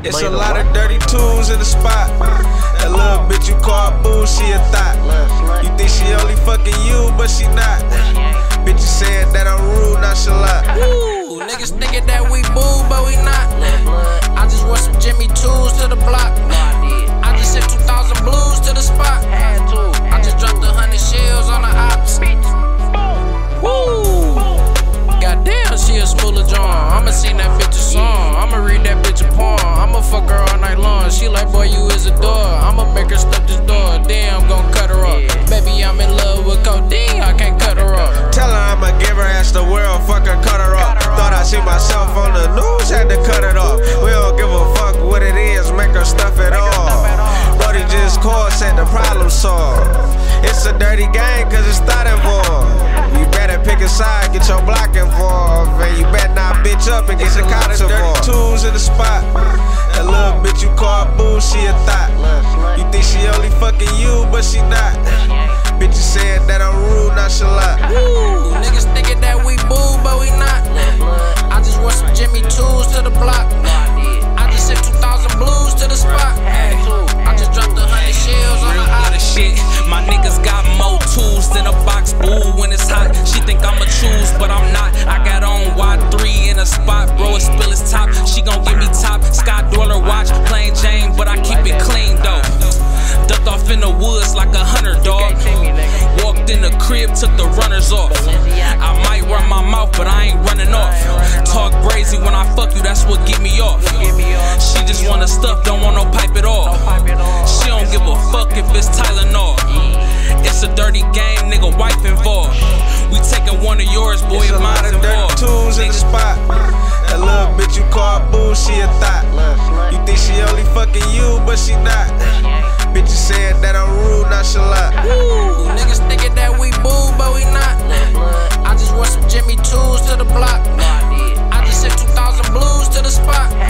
It's a lot of dirty tools in the spot. That little bitch you call boo, she a thot. You think she only fucking you, but she not. Bitches saying that I'm rude, nonchalant. Woo, niggas thinking that we boo, but we not. I just want some Jimmy Tools to the block. I just sent 2,000 blues to the spot. I just dropped 100 shells on the ops. Woo! Goddamn, she a smoother John. I'ma sing that bitch a song. I'ma read that bitch a poem. I'ma fuck her all night long. She like, boy, you is a dog. I'ma make her step this door. Damn, I'm gon' cut her off. Baby, I'm in love with codeine. I can't cut her off. Tell her I'ma give her ass the world. Fuck her, cut her off. Thought I see myself on the news, had to cut it off. We don't give a fuck what it is. Make her stuff it all. Brody just called, said the problem solved. It's a dirty game, cause it's thought involved. You better pick a side, get your block involved. And you better not bitch up and get the cops involved. Tools in the spot. That little bitch you call boo, she a thot. You think she only fucking you, but she not. Bitches saying that I'm rude, nonchalant. Woo, niggas thinking that we boo, but we not. I just want some Jimmy Tools to the block. I just sent 2,000 blues to the spot. I just dropped 100 shells on the ops. Shit, my niggas got more tools than a box. Boo, when it's hot, she think I'ma choose, but I'm not. I got on Y3 in a spot, bro, it spill his top. She gon' give me top, Scott Dweller watch, plain Jane, but I keep it clean though. Ducked off in the woods like a hunter dog. Walked in the crib, took the runners off. I might run my mouth, but I ain't running off. Talk brazy when I fuck you, that's what get me off. She just wanna stuff, don't want no pipe at all. She don't give a fuck if it's Tylenol. It's a dirty game, nigga, wife involved. We taking one of yours, boy, it's if a lot mine's of dirty involved. tools in the spot. That little bitch you call boo, she a thot. You think she only fucking you, but she not. Bitches saying that I'm rude, nonchalant. Woo, niggas thinking that we boo, but we not. I just want some Jimmy Tools to the block. I just sent 2,000 blues to the spot.